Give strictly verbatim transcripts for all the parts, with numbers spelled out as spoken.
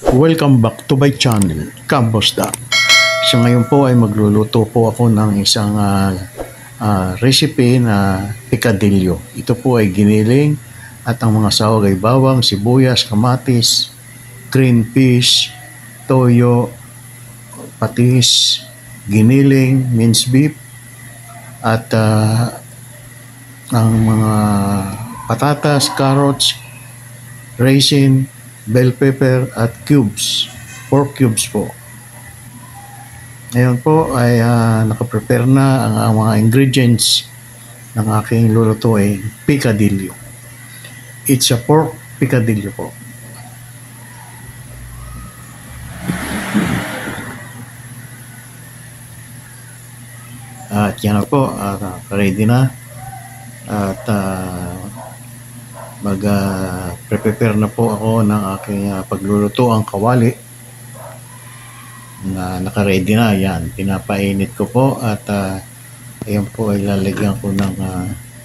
Welcome back to my channel, Campos Dad. So ngayon po ay magluluto po ako ng isang uh, uh, recipe na picadillo. Ito po ay giniling at ang mga sahog ay bawang, sibuyas, kamatis, green peas, toyo, patis, giniling, minced beef, at uh, ang mga patatas, carrots, raisin, bell pepper at cubes, pork cubes po. Ngayon po ay uh, nakaprepare na ang, ang mga ingredients ng aking lulutuin, picadillo. It's a pork picadillo po. At yan na po, uh, ready na. At uh, mag-prepare uh, na po ako ng aking uh, pagluluto ang kawali na naka-ready na. Yan, pinapainit ko po at uh, ayan po ay lalagyan ko ng uh,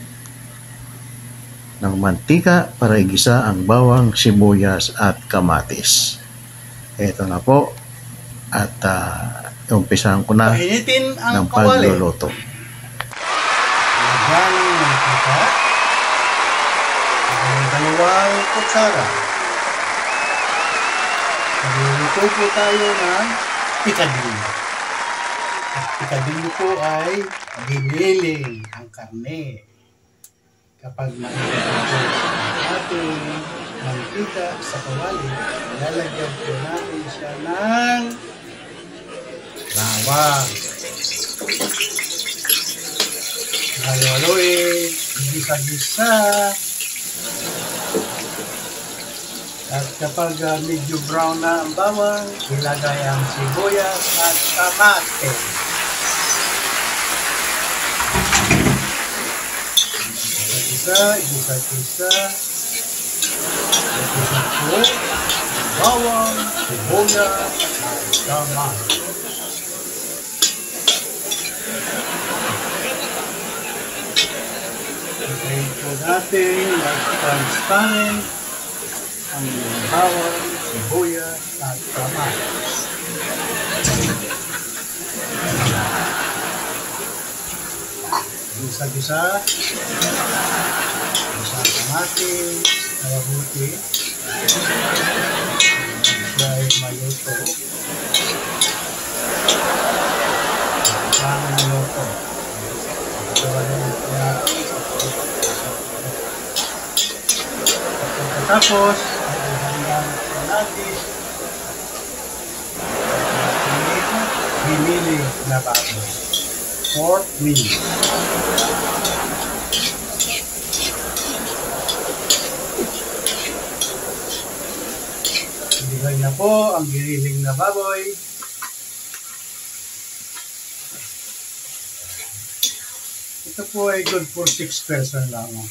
ng mantika para igisa ang bawang, sibuyas at kamatis. Ito na po at uh, umpisahan ko na Painitin ang ng pagluluto. Lagyan ng mantika. Dalawang kutsara. Magluluto po tayo ng picadillo. At picadillo po ay giniling ang karne. Kapag mainit po ang ating mantika sa kawali, lalagyan po natin siya ng bawang. Halo-haloin, gisa-gisa. At kapag uh, medyo brown na ang bawang, ilagay ang sibuyas at kamatis. Isa-isa, isa-isa. Isa po, bawang, sibuyas at kamatis. Ilagay po natin at transparent ang bawang, sibuyas at kamatis. Gisa-gisa. Gisa ang kamatis, kalabuti. Dahil maluto. Ang maluto. Tapos, hanggang natin binili na bago. Pork meat. Ibigay na po ang giniling na baboy. Ito po ay good for six person lamang.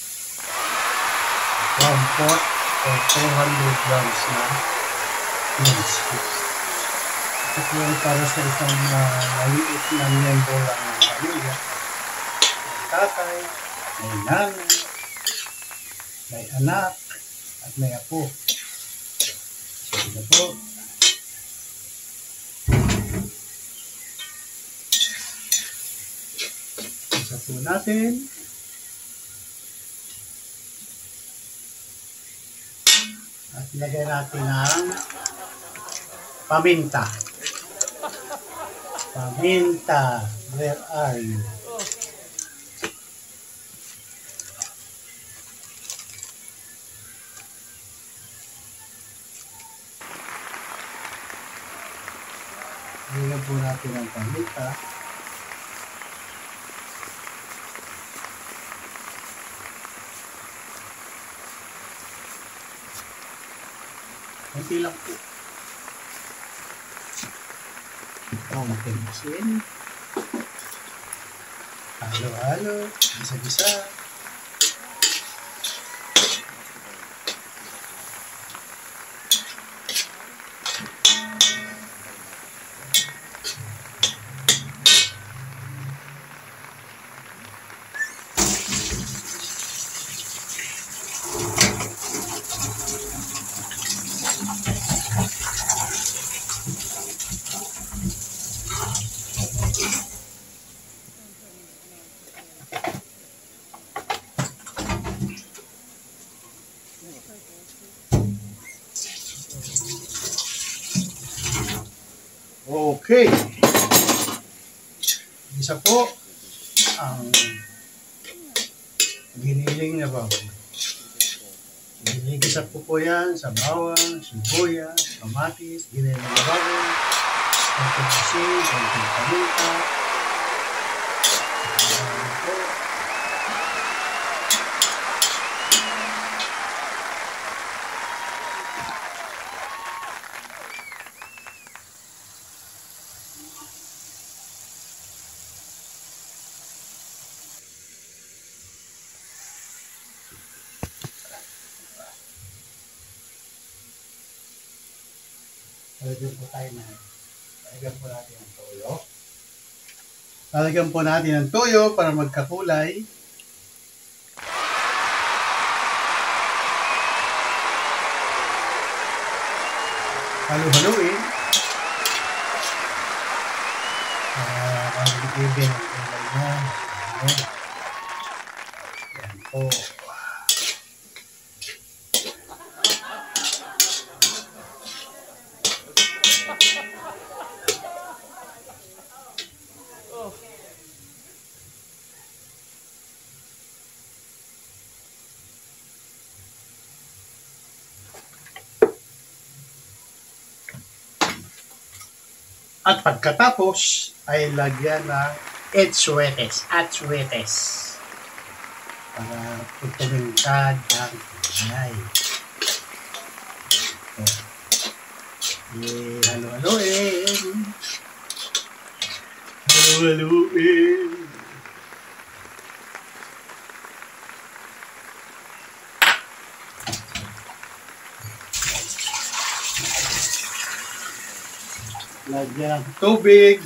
One pot or two hundred grams na minced beef. Ito po ay para sa isang uh, maliit na miyembro lang ng pamilya. May tatay, may nanay, may anak, at may apo. Ito po. Isa po natin. At ilagay natin ang paminta. Paminta, where are you? Ilagay po natin ang paminta. Kunti lang po. Kaunting asin. Halo-halo. Gisa-gisa. Okay. Isa po ang giniling na baboy. Ginigisa po po yan sa bawang, sibuyas, kamatis, giniling na baboy, konting asin, konting paminta. Ayan po. Lalagyan po tayo na, lalagyan po natin ang toyo. Lalagyan po natin ang toyo para magkakulay. Halu-haluin. Uh, Pag-ibigin ang kulay niya. Yan po. At pagkatapos ay lagyan ng etsuetes, atsuetes para tutumingkad ang kulay. Halo-haloin. Halo-haloin. Lagyan ng tubig.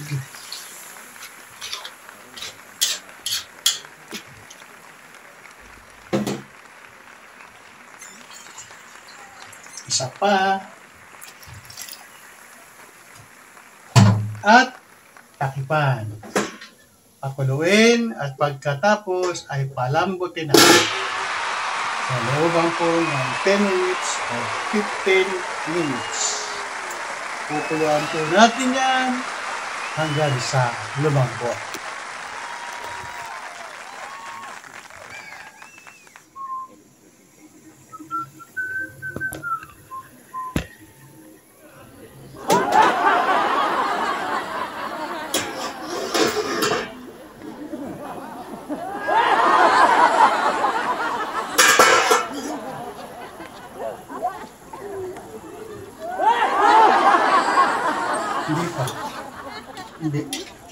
Isa pa. At takipan. Pakuluin at pagkatapos ay palambutin na. Sa looban po ng ten minutes o fifteen minutes. Pupuluan po natin yan hanggang sa lumambot. Hindi pa. Hindi.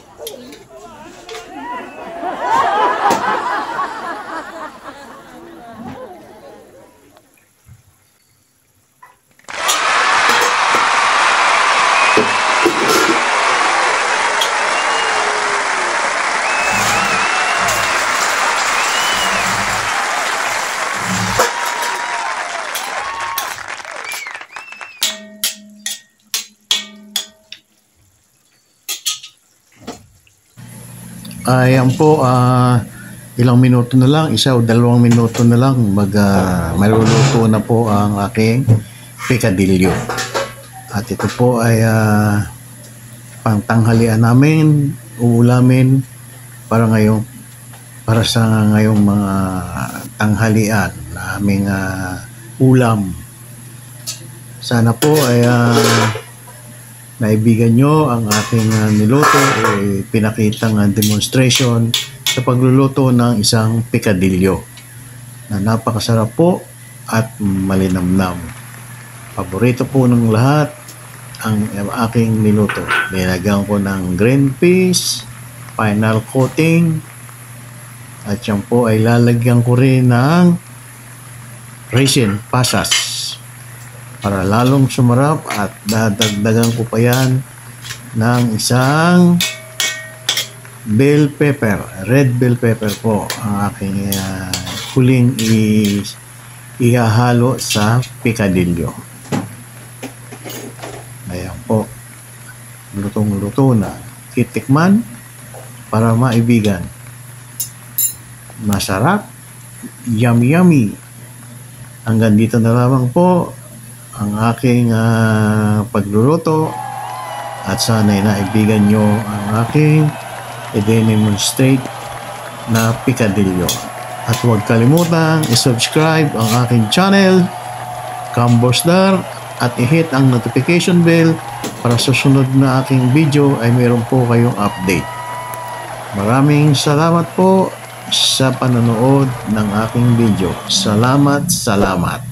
Ayan po, ah, ilang minuto na lang, isa o dalawang minuto na lang, mag, ah, maluluto na po ang aking picadillo. At ito po ay uh, pangtanghalian namin, uulamin para ngayong para sa ngayong mga tanghalian na aming uh, ulam. Sana po ay uh, naibigan nyo ang ating uh, niluto o pinakitang uh, demonstration sa pagluluto ng isang picadillo na napakasarap po at malinamnam. Paborito po ng lahat ang uh, aking niluto. Nilagyan ko ng green peas, final coating, at yan po ay lalagyan ko rin ng raisin, pasas, para lalong sumarap, at dadagdagan ko pa yan ng isang bell pepper, red bell pepper po ang aking uh, huling i- ihahalo sa picadillo. Ayan po, lutong-luto na. Titikman para maibigan. Masarap, yummy yummy. Hanggang dito na lamang po ang aking uh, pagluluto at sana'y naibigan nyo ang aking i-demonstrate na pikadilyo. At huwag kalimutang i-subscribe ang aking channel, Cambosdar, at i-hit ang notification bell para sa sunod na aking video ay mayroon po kayong update. Maraming salamat po sa panonood ng aking video. Salamat, salamat.